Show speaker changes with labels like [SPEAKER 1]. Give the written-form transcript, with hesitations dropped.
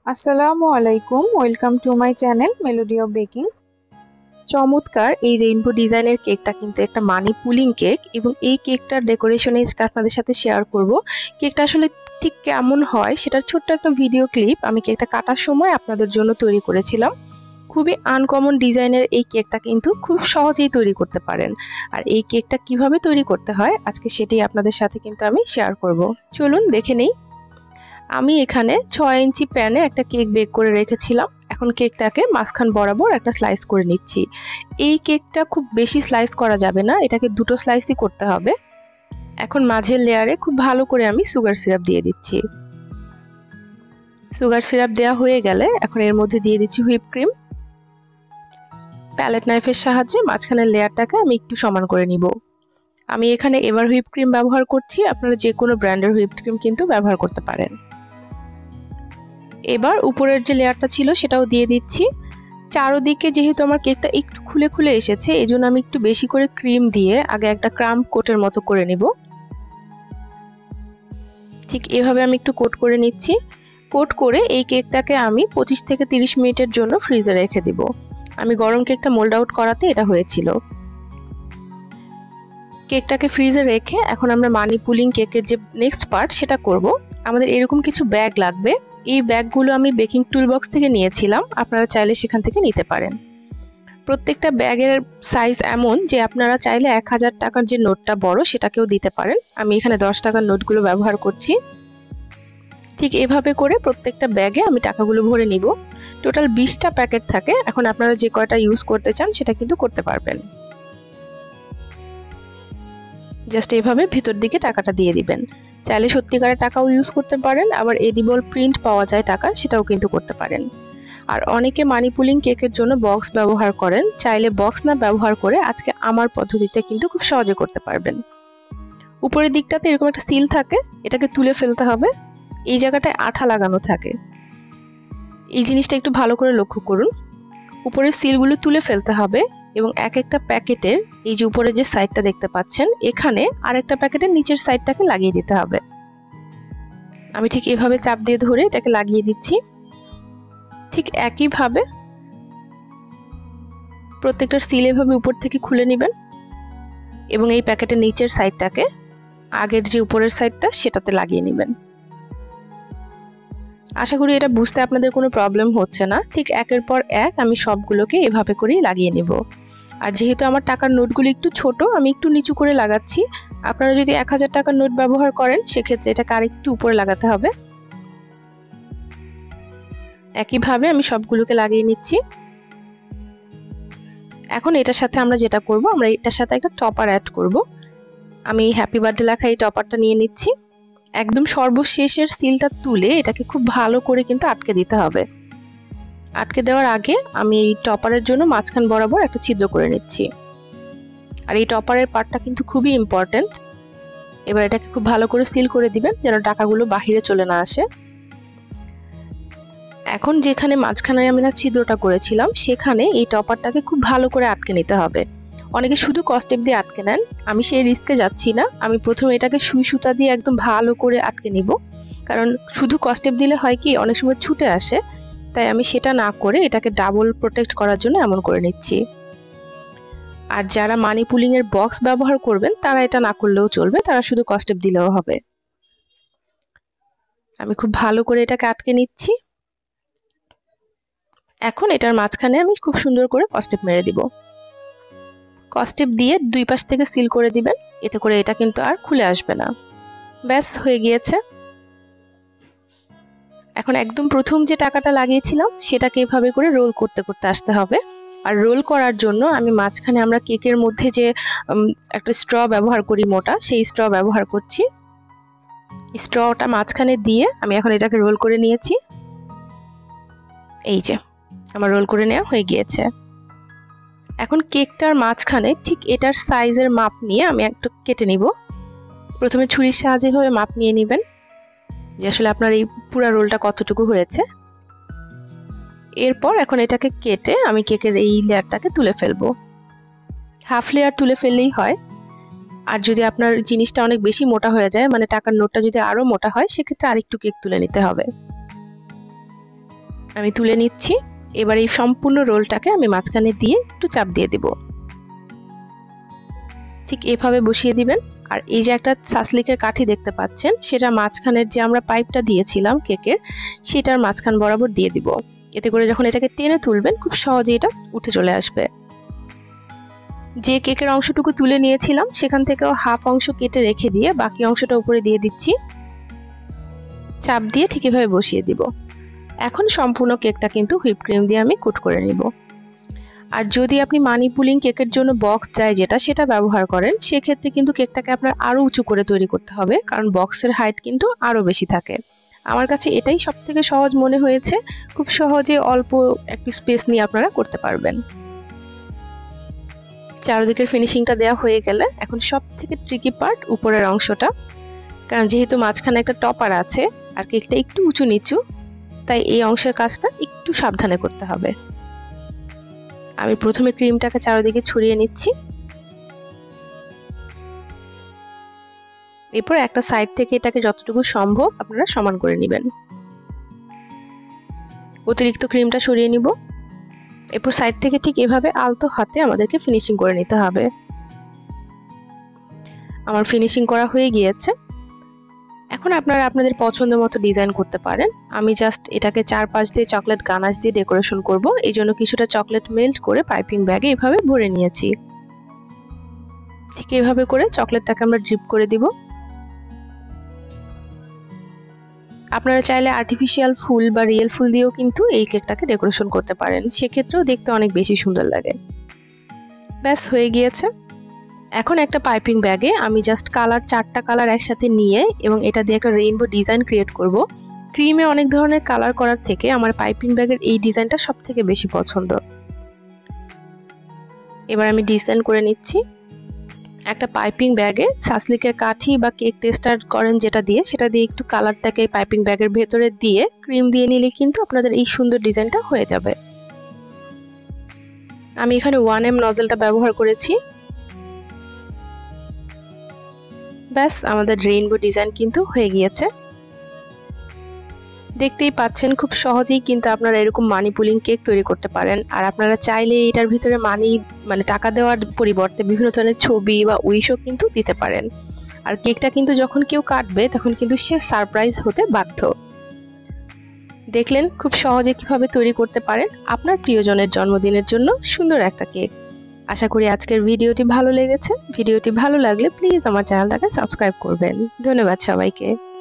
[SPEAKER 1] আসসালামু আলাইকুম, welcome to my channel melody of baking. চমৎকার এই রেইনবো ডিজাইনের কেকটা কিন্তু একটা মানি পুলিং কেক এবং এই কেকটার ডেকোরেশনে আপনাদের সাথে শেয়ার করব। কেকটা আসলে ঠিক কেমন হয় সেটার ছোট্ট একটা ভিডিও ক্লিপ আমি কেকটা কাটার সময় আপনাদের জন্য তৈরি করেছিলাম। খুবই আনকমন ডিজাইনের এই কেকটা কিন্তু খুব সহজেই তৈরি করতে পারেন। আর এই কেকটা কিভাবে তৈরি করতে হয় আজকে সেটাই আপনাদের সাথে কিন্তু আমি শেয়ার করব। চলুন দেখে নেই। আমি এখানে 6 ইঞ্চি প্যানে একটা কেক বেক করে রেখেছিলাম। এখন কেকটাকে মাঝখান বরাবর একটা স্লাইস করে নিচ্ছি। এই কেকটা খুব বেশি স্লাইস করা যাবে না, এটাকে দুটো স্লাইসই করতে হবে। এখন মাঝের লেয়ারে খুব ভালো করে আমি সুগার সিরাপ দিয়ে দিচ্ছি। সুগার সিরাপ দেওয়া হয়ে গেলে এখন এর মধ্যে দিয়ে দিচ্ছি হুইপ ক্রিম। প্যালেট নাইফের সাহায্যে মাঝখানের লেয়ারটাকে আমি একটু সমান করে নিব। আমি এখানে এভার হুইপ ক্রিম ব্যবহার করছি, আপনারা যে কোনো ব্র্যান্ডের হুইপ ক্রিম কিন্তু ব্যবহার করতে পারেন। এবার উপরের যে লেয়ারটা ছিল সেটাও দিয়ে দিচ্ছি। চারদিকে যেহেতু আমার কেকটা একটু খুলে খুলে এসেছে, এজন্য আমি একটু বেশি করে ক্রিম দিয়ে আগে একটা ক্রাম্ব কোটের মতো করে নিব। ঠিক এভাবে আমি একটু কোট করে নিচ্ছি। কোট করে এই কেকটাকে আমি 25 থেকে 30 মিনিটের জন্য ফ্রিজে রেখে দিব। আমি গরম কেকটা মোল্ড আউট করাতে এটা হয়েছিল। কেকটাকে ফ্রিজে রেখে এখন আমরা মানি পুলিং কেকের যে নেক্সট পার্ট সেটা করব। আমাদের এরকম কিছু ব্যাগ লাগবে। এই ব্যাগগুলো আমি বেকিং টুল বক্স থেকে নিয়েছিলাম, আপনারা চাইলে সেখান থেকে নিতে পারেন। প্রত্যেকটা ব্যাগের সাইজ এমন যে আপনারা চাইলে 1000 টাকার যে নোটটা বড় সেটাকেও দিতে পারেন। আমি এখানে 10 টাকার নোটগুলো ব্যবহার করছি। ঠিক এভাবে করে প্রত্যেকটা ব্যাগে আমি টাকাগুলো ভরে নিব। টোটাল 20টা প্যাকেট থাকে। এখন আপনারা যে কয়টা ইউজ করতে চান সেটা কিন্তু করতে পারবেন। জাস্ট এইভাবে ভিতর দিকে টাকাটা দিয়ে দিবেন। চাইলে সত্যিকারের টাকাও ইউজ করতে পারেন, আবার এডিবল প্রিন্ট পাওয়া যায় টাকার, সেটাও কিন্তু করতে পারেন। আর অনেকে মানি পুলিং কেকের জন্য বক্স ব্যবহার করেন, চাইলে বক্স না ব্যবহার করে আজকে আমার পদ্ধতিতে কিন্তু খুব সহজে করতে পারবেন। উপরের দিকটাতে এরকম একটা সিল থাকে, এটাকে তুলে ফেলতে হবে। এই জায়গাটায় আঠা লাগানো থাকে, এই জিনিসটা একটু ভালো করে লক্ষ্য করুন। উপরের সিলগুলো তুলে ফেলতে হবে এবং এক একটা প্যাকেটের এই যে উপরে যে সাইডটা দেখতে পাচ্ছেন এখানে আরেকটা প্যাকেটের নিচের সাইডটাকে লাগিয়ে দিতে হবে। আমি ঠিক এভাবে চাপ দিয়ে ধরে এটাকে লাগিয়ে দিচ্ছি। ঠিক একইভাবে প্রত্যেকটার সিল এভাবে উপর থেকে খুলে নেবেন এবং এই প্যাকেটের নিচের সাইডটাকে আগের যে উপরের সাইডটা সেটাতে লাগিয়ে নেবেন। আশা করি এটা বুঝতে আপনাদের কোনো প্রবলেম হচ্ছে না। ঠিক একের পর এক আমি সবগুলোকে এভাবে করেই লাগিয়ে নেব। আর যেহেতু আমার টাকার নোটগুলো একটু ছোট, আমি একটু নিচু করে লাগাচ্ছি। আপনারা যদি 1000 টাকার নোট ব্যবহার করেন সেক্ষেত্রে এটাকে আরেকটু উপরে লাগাতে হবে। একইভাবে আমি সবগুলোকে লাগিয়ে নিচ্ছি। এখন এটার সাথে আমরা যেটা করব, আমরা এটার সাথে একটা টপার অ্যাড করব। আমি হ্যাপি বার্থডে লেখা এই টপারটা নিয়ে নিচ্ছি। একদম সর্বশেষের সিলটা তুলে এটাকে খুব ভালো করে কিন্তু আটকে দিতে হবে। আটকে দেওয়ার আগে আমি এই টপারের জন্য মাঝখান বরাবর একটা ছিদ্র করে নিচ্ছি। আর এই টপারের পার্টটা কিন্তু খুবই ইম্পর্টেন্ট। এবার এটাকে খুব ভালো করে সিল করে দিবেন যেন টাকাগুলো বাহিরে চলে না আসে। এখন যেখানে মাঝখানে আমি ছিদ্রটা করেছিলাম সেখানে এই টপারটাকে খুব ভালো করে আটকে নিতে হবে। অনেকে শুধু কস্টেপ দিয়ে আটকে নেন, আমি সেই রিস্কে যাচ্ছি না। আমি প্রথমে এটাকে সুই সুতা দিয়ে একদম ভালো করে আটকে নিব, কারণ শুধু কস্টেপ দিলে হয় কি অনেক সময় ছুটে আসে। তাই আমি সেটা না করে এটাকে ডাবল প্রোটেক্ট করার জন্য এমন করে নিচ্ছি। আর যারা মানি পুলিং এর বক্স ব্যবহার করবেন তারা এটা না করলেও চলবে, তারা শুধু কস্টেপ দিলেও হবে। আমি খুব ভালো করে এটাকে আটকে নিচ্ছি। এখন এটার মাঝখানে আমি খুব সুন্দর করে কস্টেপ মেরে দিব। কস্টেপ দিয়ে দুই পাশ থেকে সিল করে দিবেন, এতে করে এটা কিন্তু আর খুলে আসবে না। ব্যাস হয়ে গিয়েছে। এখন একদম প্রথম যে টাকাটা লাগিয়েছিলাম সেটাকে এভাবে করে রোল করতে করতে আসতে হবে। আর রোল করার জন্য আমি মাঝখানে আমরা কেকের মধ্যে যে একটা স্ট্র ব্যবহার করি মোটা, সেই স্ট্র ব্যবহার করছি। স্ট্রটা মাঝখানে দিয়ে আমি এখন এটাকে রোল করে নিয়েছি। এই যে আমার রোল করে নেওয়া হয়ে গিয়েছে। এখন কেকটার মাঝখানে ঠিক এটার সাইজের মাপ নিয়ে আমি একটু কেটে নিব। প্রথমে ছুরির সাহায্যে এভাবে মাপ নিয়ে নেবেন যে আসলে আপনার এই পুরো রোলটা কতটুকু হয়েছে। এরপর এখন এটাকে কেটে আমি কেকের এই লেয়ারটাকে তুলে ফেলবো। হাফ লেয়ার তুলে ফেললেই হয়। আর যদি আপনার জিনিসটা অনেক বেশি মোটা হয়ে যায়, মানে টাকার নোটটা যদি আরো মোটা হয়, সেক্ষেত্রে আরেকটু কেক তুলে নিতে হবে। আমি তুলে নিচ্ছি। এবার এই সম্পূর্ণ রোলটাকে আমি মাঝখানে দিয়ে একটু চাপ দিয়ে দেব। ঠিক এভাবে বসিয়ে দিবেন। আর এই যে একটা সাসলিকের কাঠি দেখতে পাচ্ছেন, সেটা মাঝখানের যে আমরা পাইপটা দিয়েছিলাম কেকের, সেটার মাঝখান বরাবর দিয়ে দিব। এতে করে যখন এটাকে টেনে তুলবেন খুব সহজেই এটা উঠে চলে আসবে। যে কেকের অংশটুকু তুলে নিয়েছিলাম সেখান থেকেও হাফ অংশ কেটে রেখে দিয়ে বাকি অংশটা উপরে দিয়ে দিচ্ছি। চাপ দিয়ে ঠিক এভাবে বসিয়ে দিব। এখন সম্পূর্ণ কেকটা কিন্তু হুইপ ক্রিম দিয়ে আমি কোট করে নিব। আর যদি আপনি মানি পুলিং কেকের জন্য বক্স যায় সেটা ব্যবহার করেন, সেক্ষেত্রে কিন্তু কেকটাকে আপনার আরও উঁচু করে তৈরি করতে হবে, কারণ বক্সের হাইট কিন্তু আরও বেশি থাকে। আমার কাছে এটাই সবথেকে সহজ মনে হয়েছে। খুব সহজে অল্প একটু স্পেস নিয়ে আপনারা করতে পারবেন। চারদিকের ফিনিশিংটা দেওয়া হয়ে গেলে এখন সবথেকে ট্রিকি পার্ট উপরের অংশটা, কারণ যেহেতু মাঝখানে একটা টপার আছে আর কেকটা একটু উঁচু নিচু, তাই এই অংশের কাজটা একটু সাবধানে করতে হবে। আমি প্রথমে ক্রিমটাকে চারদিকে ছড়িয়ে নিচ্ছি। এরপর একটা সাইড থেকে এটাকে যতটুকু সম্ভব আপনারা সমান করে নেবেন। অতিরিক্ত ক্রিমটা সরিয়ে নিব। এরপর সাইড থেকে ঠিক এভাবে আলতো হাতে আমাদেরকে ফিনিশিং করে নিতে হবে। আমার ফিনিশিং করা হয়ে গিয়েছে। এখন আপনারা আপনাদের পছন্দ মতো ডিজাইন করতে পারেন। আমি জাস্ট এটাকে চারপাশ দিয়ে চকলেট গানাশ দিয়ে ডেকোরেশন করব। এই জন্য কিছুটা চকলেট মেল্ট করে পাইপিং ব্যাগে এভাবে ভরে নিয়েছি। ঠিক এভাবে করে চকলেটটাকে আমরা ড্রিপ করে দিব। আপনারা চাইলে আর্টিফিশিয়াল ফুল বা রিয়েল ফুল দিয়েও কিন্তু এই কেকটাকে ডেকোরেশন করতে পারেন, সেক্ষেত্রেও দেখতে অনেক বেশি সুন্দর লাগে। ব্যাস হয়ে গিয়েছে। এখন একটা পাইপিং ব্যাগে আমি জাস্ট চারটা কালার একসাথে নিয়ে এবং এটা দিয়ে একটা রেইনবো ডিজাইন ক্রিয়েট করব। ক্রিমে অনেক ধরনের কালার করার থেকে আমার পাইপিং ব্যাগের এই ডিজাইনটা সবথেকে বেশি পছন্দ। এবার আমি ডিজাইন করে নিচ্ছি। একটা পাইপিং ব্যাগে সাসলিকের কাঠি বা কেক টেস্টার করেন যেটা দিয়ে, সেটা দিয়ে একটু কালারটাকে পাইপিং ব্যাগের ভেতরে দিয়ে ক্রিম দিয়ে নিলে কিন্তু আপনাদের এই সুন্দর ডিজাইনটা হয়ে যাবে। আমি এখানে 1M নজলটা ব্যবহার করেছি। ব্যাস আমাদের রেইনবো ডিজাইন কিন্তু হয়ে গিয়েছে। দেখতেই পাচ্ছেন খুব সহজেই কিন্তু আপনারা এরকম মানি পুলিং কেক তৈরি করতে পারেন। আর আপনারা চাইলে এটার ভিতরে টাকা দেওয়ার পরিবর্তে বিভিন্ন ধরনের ছবি বা উইশও কিন্তু দিতে পারেন। আর কেকটা কিন্তু যখন কেউ কাটবে তখন কিন্তু সে সারপ্রাইজ হতে বাধ্য। দেখলেন খুব সহজে কিভাবে তৈরি করতে পারেন আপনার প্রিয়জনের জন্মদিনের জন্য সুন্দর একটা কেক। আশা করি আজকের ভিডিওটি ভালো লেগেছে। ভিডিওটি ভালো লাগলে প্লিজ আমার চ্যানেলটাকে সাবস্ক্রাইব করবেন। ধন্যবাদ সবাইকে।